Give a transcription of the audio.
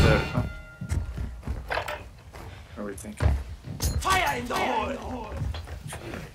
there, huh? What are we thinking? Fire in the hole!